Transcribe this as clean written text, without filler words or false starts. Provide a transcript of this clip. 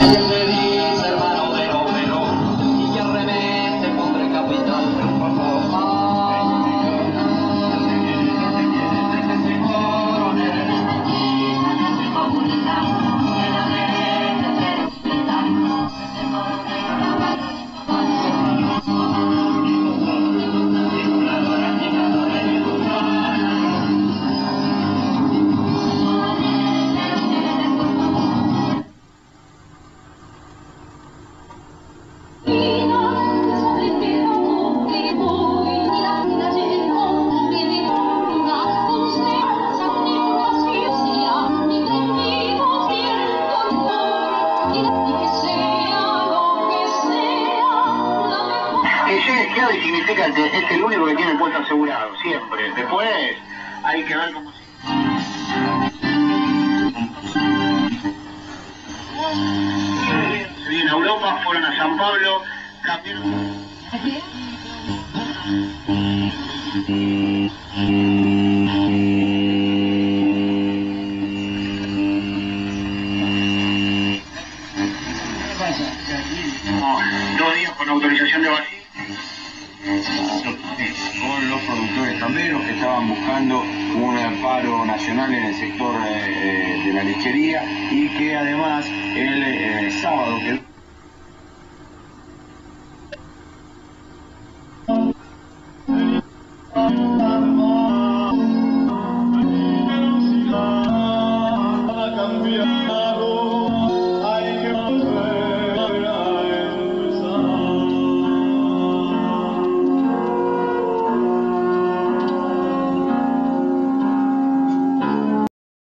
¿Quién me dice, hermano de obrero, y que realmente pondré capital de un poco? Que llegue esquiado y significa que es el único que tiene el puesto asegurado, siempre. Después hay que ver cómo se... Se vienen a Europa, fueron a San Pablo, cambiaron... Como 2 días con autorización de vacío. Con los productores camberos que estaban buscando un paro nacional en el sector de la lechería y que además el sábado que